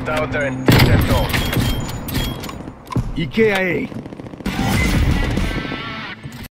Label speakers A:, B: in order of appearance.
A: Get out there and take that zone.
B: 行けやえい。